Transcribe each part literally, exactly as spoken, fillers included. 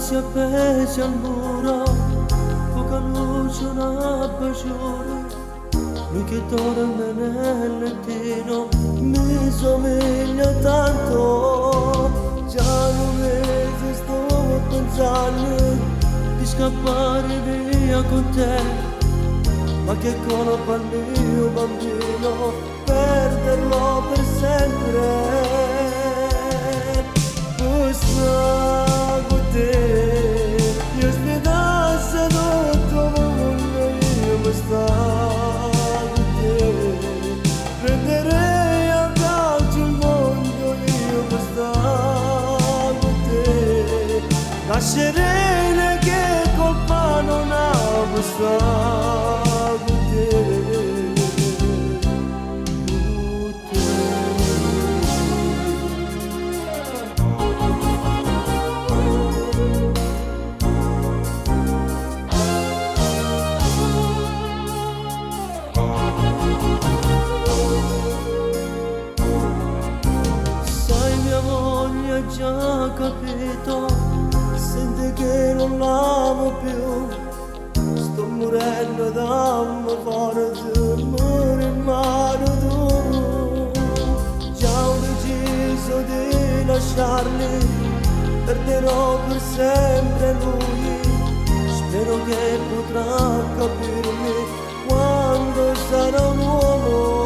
si appesi al muro, poca luce, una baciore, lui che dorme nel lettino mi somiglia tanto. Già un mese sto pensando di scappare via con te, ma che colpa al mio bambino perderlo per sempre. Questa con te io spiedasse tutto mondo, io questa con te prenderei a calcio il mondo, io questa con te lascerei le che colpa non ha questa con te. Già capito, sente che non l'amo più, sto morendo da un forte amore in mano tu. Già ho deciso di lasciarli, perderò per sempre lui, spero che potrà capirmi quando sarà un uomo.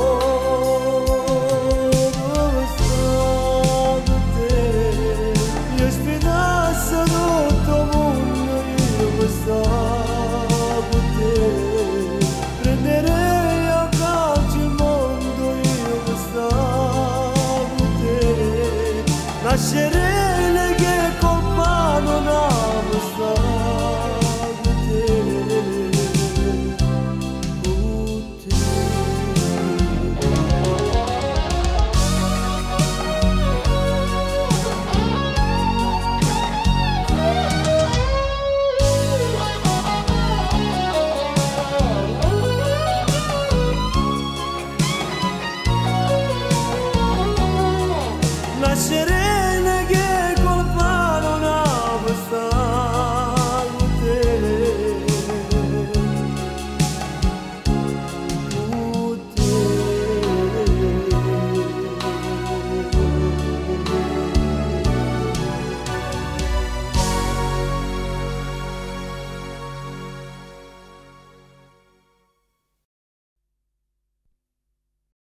Prenderei a calcio il mondo, io questa con te lascerei le che colpa non ha questa con te. Lascerei